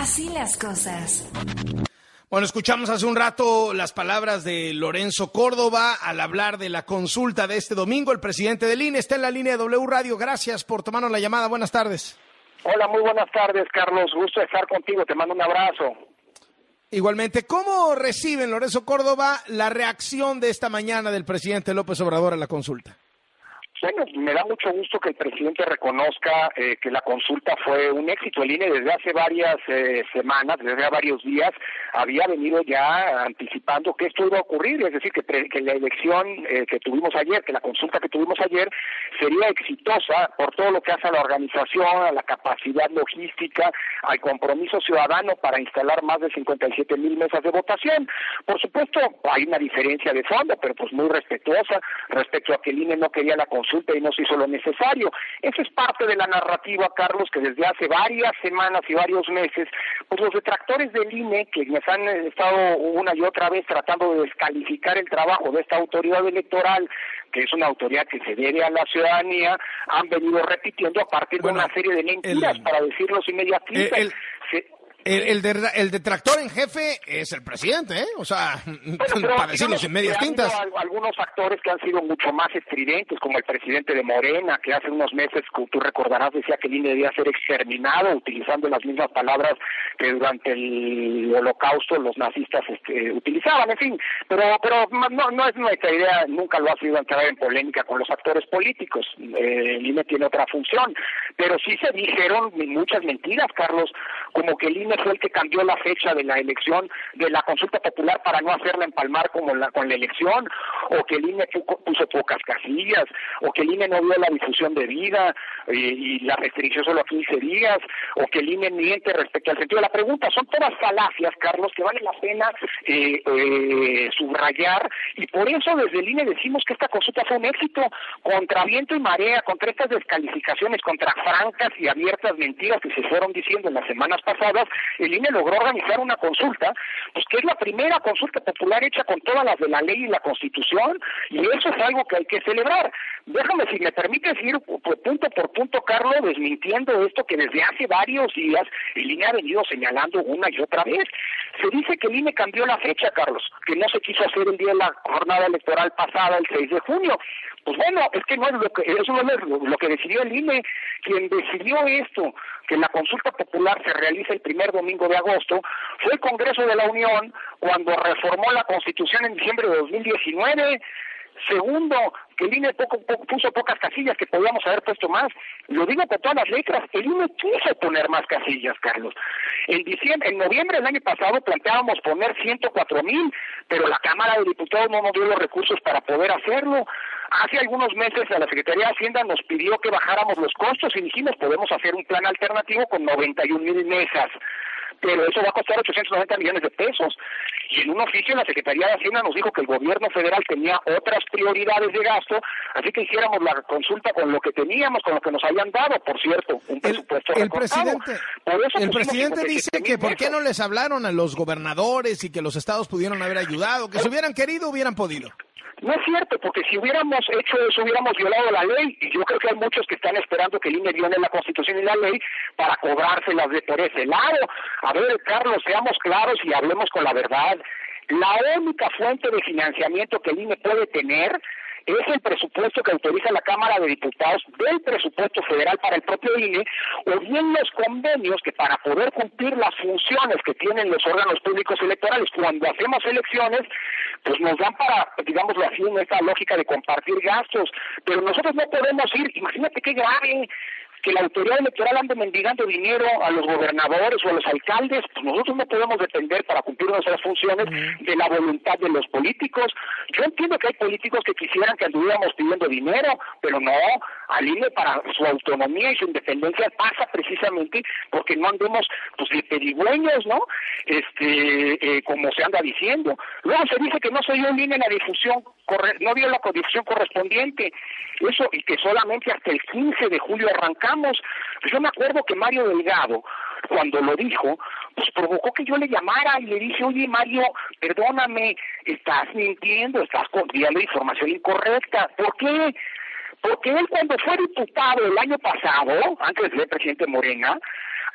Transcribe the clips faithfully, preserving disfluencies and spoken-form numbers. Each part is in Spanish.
Así las cosas. Bueno, escuchamos hace un rato las palabras de Lorenzo Córdoba al hablar de la consulta de este domingo. El presidente del I N E está en la línea de W Radio. Gracias por tomarnos la llamada. Buenas tardes. Hola, muy buenas tardes, Carlos. Gusto de estar contigo. Te mando un abrazo. Igualmente, ¿cómo reciben, Lorenzo Córdoba, la reacción de esta mañana del presidente López Obrador a la consulta? Bueno, me da mucho gusto que el presidente reconozca eh, que la consulta fue un éxito. El I N E desde hace varias eh, semanas, desde hace varios días, había venido ya anticipando que esto iba a ocurrir, es decir, que, pre, que la elección eh, que tuvimos ayer, que la consulta que tuvimos ayer sería exitosa por todo lo que hace a la organización, a la capacidad logística, al compromiso ciudadano para instalar más de cincuenta y siete mil mesas de votación. Por supuesto, hay una diferencia de fondo, pero pues muy respetuosa respecto a que el I N E no quería la consulta y no se hizo lo necesario. Esa es parte de la narrativa, Carlos, que desde hace varias semanas y varios meses, pues los detractores del I N E, que nos han estado una y otra vez tratando de descalificar el trabajo de esta autoridad electoral, que es una autoridad que se debe a la ciudadanía, han venido repitiendo a partir bueno, de una serie de mentiras, el, para decirlos inmediatistas. El, el... Se, El, el, de, el detractor en jefe es el presidente, ¿eh? O sea, bueno, para decirlo sin medias tintas. Algunos actores que han sido mucho más estridentes, como el presidente de Morena, que hace unos meses, como tú recordarás, decía que el I N E debía ser exterminado, utilizando las mismas palabras que durante el Holocausto los nazistas este, utilizaban, en fin. Pero pero no, no es nuestra idea, nunca lo ha sido entrar en polémica con los actores políticos. Eh, el I N E tiene otra función. Pero sí se dijeron muchas mentiras, Carlos, como que el I N E fue el que cambió la fecha de la elección, de la consulta popular para no hacerla empalmar como la, con la elección, o que el I N E puso pocas casillas, o que el I N E no dio la difusión debida eh, y la restricción solo a quince días, o que el I N E miente respecto al sentido de la pregunta. Son todas falacias, Carlos, que vale la pena eh, eh, subrayar, y por eso desde el I N E decimos que esta consulta fue un éxito, contra viento y marea, contra estas descalificaciones, contra francas y abiertas mentiras que se fueron diciendo en las semanas pasadas. El I N E logró organizar una consulta, pues que es la primera consulta popular hecha con todas las de la ley y la Constitución, y eso es algo que hay que celebrar. Déjame, si me permites ir pues, punto por punto, Carlos, desmintiendo esto que desde hace varios días el I N E ha venido señalando una y otra vez. Se dice que el I N E cambió la fecha, Carlos, que no se quiso hacer el día de la jornada electoral pasada, el seis de junio. Pues bueno, es que no es lo que, eso no es lo, lo que decidió el I N E. Quien decidió esto, que la consulta popular se realice el primer domingo de agosto, fue el Congreso de la Unión cuando reformó la Constitución en diciembre de dos mil diecinueve. Segundo, que el I N E poco, poco, puso pocas casillas, que podíamos haber puesto más. Lo digo con todas las letras, el I N E quiso poner más casillas, Carlos. En diciembre, en noviembre del año pasado planteábamos poner ciento cuatro mil, pero la Cámara de Diputados no nos dio los recursos para poder hacerlo. Hace algunos meses a la Secretaría de Hacienda nos pidió que bajáramos los costos y dijimos, podemos hacer un plan alternativo con noventa y un mil mesas. Pero eso va a costar ochocientos noventa millones de pesos. Y en un oficio la Secretaría de Hacienda nos dijo que el gobierno federal tenía otras prioridades de gasto, así que hiciéramos la consulta con lo que teníamos, con lo que nos habían dado, por cierto, un presupuesto el, el presidente, por eso el presidente dice que por qué no les hablaron a los gobernadores y que los estados pudieron haber ayudado, que si hubieran querido hubieran podido. No es cierto, porque si hubiéramos hecho eso, hubiéramos violado la ley, y yo creo que hay muchos que están esperando que el I N E viole la Constitución y la ley para cobrárselas de por ese lado. A ver, Carlos, seamos claros y hablemos con la verdad. La única fuente de financiamiento que el I N E puede tener es el presupuesto que autoriza la Cámara de Diputados del presupuesto federal para el propio I N E, o bien los convenios que para poder cumplir las funciones que tienen los órganos públicos electorales cuando hacemos elecciones, pues nos dan para, digámoslo así, en esta lógica de compartir gastos, pero nosotros no podemos ir, imagínate qué grave, que la autoridad electoral ande mendigando dinero a los gobernadores o a los alcaldes, pues nosotros no podemos depender para cumplir nuestras funciones de la voluntad de los políticos. Yo entiendo que hay políticos que quisieran que anduviéramos pidiendo dinero, pero no, al I N E para su autonomía y su independencia pasa precisamente porque no andemos pues de pedigüeños, ¿no? Este, eh, como se anda diciendo. Luego se dice que no se dio el I N E la difusión, corre, no dio la difusión correspondiente, eso, y que solamente hasta el quince de julio arrancamos. Pues yo me acuerdo que Mario Delgado, cuando lo dijo, pues provocó que yo le llamara y le dije, oye Mario, perdóname, estás mintiendo, estás dando información incorrecta. ¿Por qué? Porque él cuando fue diputado el año pasado, antes de ser presidente Morena,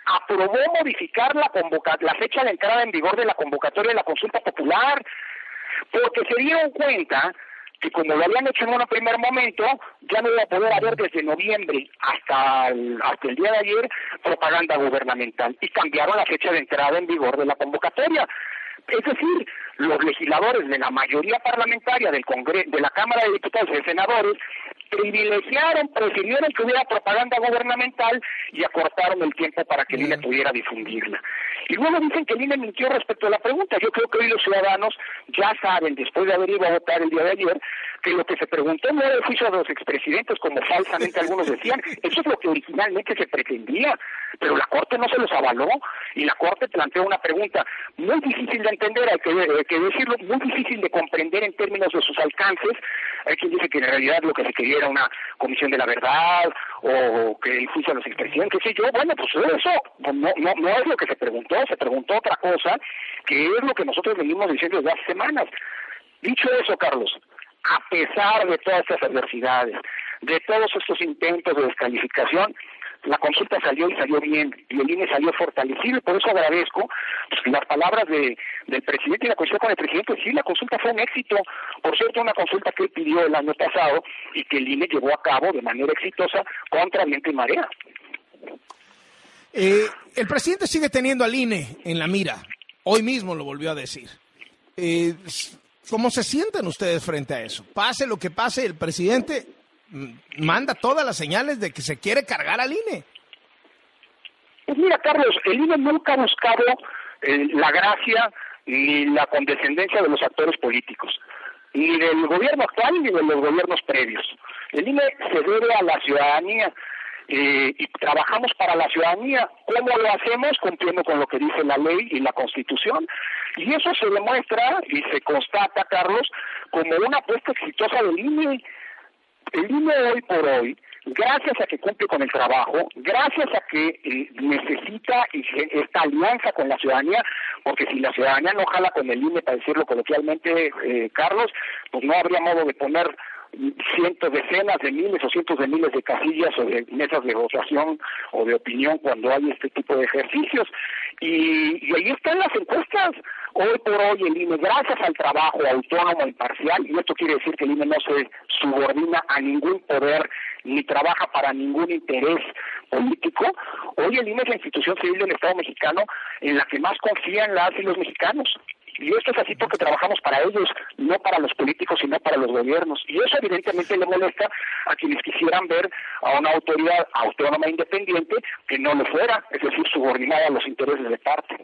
aprobó modificar la, convoca la fecha de entrada en vigor de la convocatoria de la consulta popular, porque se dieron cuenta que como lo habían hecho en un primer momento, ya no iba a poder haber desde noviembre hasta el, hasta el día de ayer propaganda gubernamental, y cambiaron la fecha de entrada en vigor de la convocatoria. Es decir, los legisladores de la mayoría parlamentaria del Congreso, de la Cámara de Diputados y de Senadores, privilegiaron, prefirieron que hubiera propaganda gubernamental y acortaron el tiempo para que el I N E pudiera difundirla. Y luego dicen que el I N E mintió respecto a la pregunta. Yo creo que hoy los ciudadanos ya saben, después de haber ido a votar el día de ayer, que lo que se preguntó no era el juicio de los expresidentes, como falsamente algunos decían. Eso es lo que originalmente se pretendía, pero la Corte no se los avaló, y la Corte planteó una pregunta muy difícil de entender, hay que, hay que decirlo, muy difícil de comprender en términos de sus alcances. Hay quien dice que en realidad lo que se quería era una comisión de la verdad, o que el juicio a los expresidentes, qué sé yo. Bueno, pues eso no, no, no es lo que se preguntó, se preguntó otra cosa, que es lo que nosotros venimos diciendo desde hace semanas. Dicho eso, Carlos, a pesar de todas estas adversidades, de todos estos intentos de descalificación, la consulta salió y salió bien, y el I N E salió fortalecido, y por eso agradezco pues, las palabras de, del presidente y la coincidencia con el presidente. Sí, la consulta fue un éxito, por cierto, una consulta que él pidió el año pasado y que el I N E llevó a cabo de manera exitosa contra viento y marea. Eh, el presidente sigue teniendo al I N E en la mira, hoy mismo lo volvió a decir. Eh, ¿Cómo se sienten ustedes frente a eso? Pase lo que pase, el presidente manda todas las señales de que se quiere cargar al I N E. Pues mira, Carlos, el I N E nunca ha buscado eh, la gracia ni la condescendencia de los actores políticos, ni del gobierno actual ni de los gobiernos previos. El I N E se debe a la ciudadanía eh, y trabajamos para la ciudadanía. ¿Cómo lo hacemos? Cumpliendo con lo que dice la ley y la Constitución. Y eso se demuestra y se constata, Carlos, como una apuesta exitosa del I N E. El I N E hoy por hoy, gracias a que cumple con el trabajo, gracias a que eh, necesita esta alianza con la ciudadanía, porque si la ciudadanía no jala con el I N E, para decirlo coloquialmente, eh, Carlos, pues no habría modo de poner cientos, decenas de miles o cientos de miles de casillas o de mesas de votación o de opinión cuando hay este tipo de ejercicios. Y, y ahí están las encuestas. Hoy por hoy el I N E, gracias al trabajo autónomo imparcial, y esto quiere decir que el I N E no se subordina a ningún poder ni trabaja para ningún interés político, hoy el I N E es la institución civil del Estado mexicano en la que más confían las y los mexicanos. Y esto es así porque trabajamos para ellos, no para los políticos, sino para los gobiernos. Y eso evidentemente le molesta a quienes quisieran ver a una autoridad autónoma e independiente que no lo fuera, es decir, subordinada a los intereses de parte.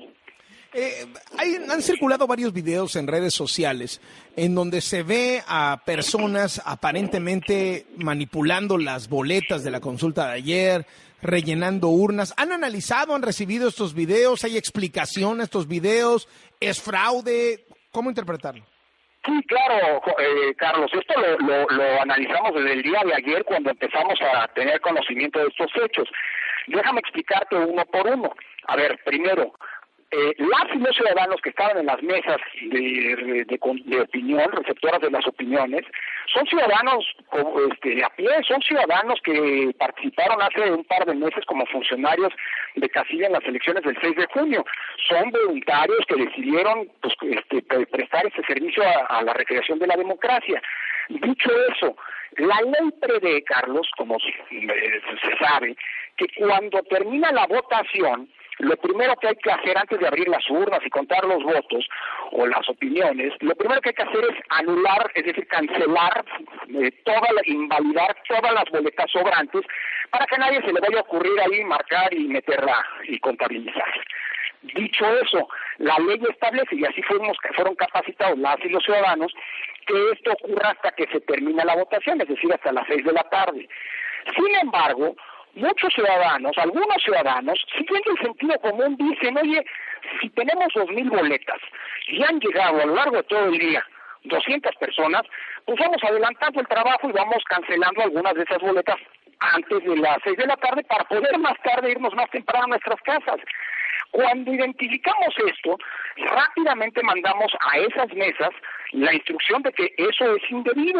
Eh, hay, han circulado varios videos en redes sociales en donde se ve a personas aparentemente manipulando las boletas de la consulta de ayer, rellenando urnas. ¿Han analizado, han recibido estos videos? ¿Hay explicación a estos videos? ¿Es fraude? ¿Cómo interpretarlo? Sí, claro, eh, Carlos, esto lo, lo, lo analizamos desde el día de ayer cuando empezamos a tener conocimiento de estos hechos. Déjame explicarte uno por uno. A ver, primero, Eh, las y los ciudadanos que estaban en las mesas de, de, de opinión, receptoras de las opiniones, son ciudadanos este, a pie, son ciudadanos que participaron hace un par de meses como funcionarios de casilla en las elecciones del seis de junio. Son voluntarios que decidieron pues, este, prestar ese servicio a, a la recreación de la democracia. Dicho eso, la ley prevé, Carlos, como se, se sabe, que cuando termina la votación, lo primero que hay que hacer antes de abrir las urnas y contar los votos o las opiniones, lo primero que hay que hacer es anular, es decir, cancelar, eh, toda la, invalidar todas las boletas sobrantes para que a nadie se le vaya a ocurrir ahí marcar y meterla y contabilizar. Dicho eso, la ley establece, y así fuimos, fueron capacitados las y los ciudadanos, que esto ocurra hasta que se termina la votación, es decir, hasta las seis de la tarde. Sin embargo, muchos ciudadanos, algunos ciudadanos, siguiendo el sentido común, dicen, oye, si tenemos dos mil boletas y han llegado a lo largo de todo el día doscientas personas, pues vamos adelantando el trabajo y vamos cancelando algunas de esas boletas antes de las seis de la tarde para poder más tarde irnos más temprano a nuestras casas. Cuando identificamos esto, rápidamente mandamos a esas mesas la instrucción de que eso es indebido,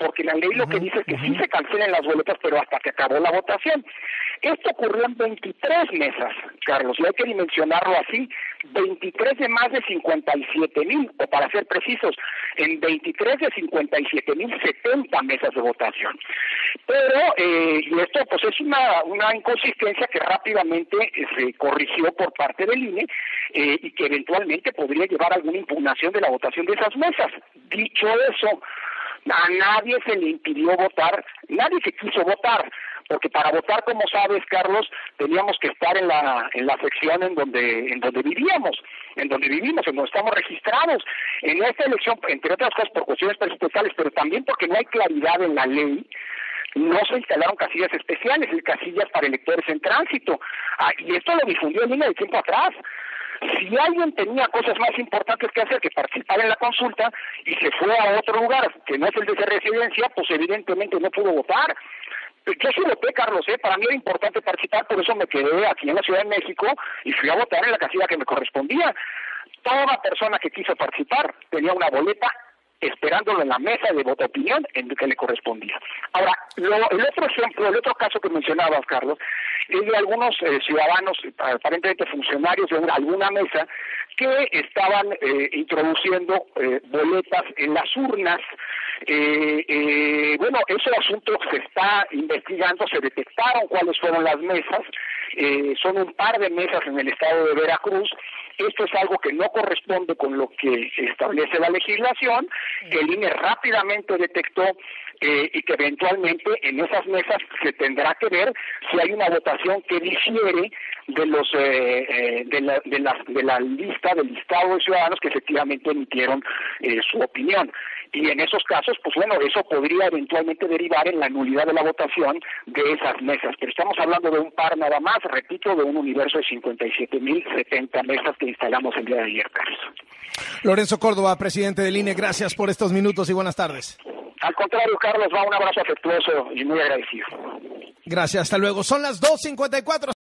porque la ley lo que Uh-huh, dice es que uh-huh. sí se cancelen las boletas, pero hasta que acabó la votación. Esto ocurrió en veintitrés mesas, Carlos, y hay que dimensionarlo así, veintitrés de más de cincuenta y siete mil, o para ser precisos, en veintitrés de cincuenta y siete mil setenta mesas de votación. Pero, eh, y esto pues es una, una inconsistencia que rápidamente eh, se corrigió por parte del I N E eh, y que eventualmente podría llevar a alguna impugnación de la votación de esas mesas. Dicho eso, a nadie se le impidió votar, nadie se quiso votar, porque para votar, como sabes, Carlos, teníamos que estar en la en la sección en donde en donde vivíamos, en donde vivimos, en donde estamos registrados. En esta elección, entre otras cosas, por cuestiones presupuestales, pero también porque no hay claridad en la ley, no se instalaron casillas especiales, casillas para electores en tránsito. Ah, y esto lo difundió el I N E de tiempo atrás. Si alguien tenía cosas más importantes que hacer que participar en la consulta y se fue a otro lugar que no es el de su residencia, pues evidentemente no pudo votar. Yo sí voté, Carlos, ¿eh? Para mí era importante participar, por eso me quedé aquí en la Ciudad de México y fui a votar en la casilla que me correspondía. Toda persona que quiso participar tenía una boleta esperándolo en la mesa de voto opinión en que le correspondía. Ahora, lo, el otro ejemplo, el otro caso que mencionabas, Carlos, es de algunos eh, ciudadanos, aparentemente funcionarios de una, alguna mesa, que estaban eh, introduciendo eh, boletas en las urnas. Eh, eh, bueno, ese asunto se está investigando, se detectaron cuáles fueron las mesas, eh, son un par de mesas en el estado de Veracruz. Esto es algo que no corresponde con lo que establece la legislación, que el I N E rápidamente detectó eh, y que eventualmente en esas mesas se tendrá que ver si hay una votación que difiere de los eh, eh, de, la, de, la, de la lista, del listado de ciudadanos que efectivamente emitieron eh, su opinión. Y en esos casos, pues bueno, eso podría eventualmente derivar en la nulidad de la votación de esas mesas. Pero estamos hablando de un par nada más, repito, de un universo de cincuenta y siete mil setenta mesas que instalamos el día de ayer, Carlos. Lorenzo Córdoba, presidente del I N E, gracias por estos minutos y buenas tardes. Al contrario, Carlos, va un abrazo afectuoso y muy agradecido. Gracias, hasta luego. Son las dos cincuenta y cuatro.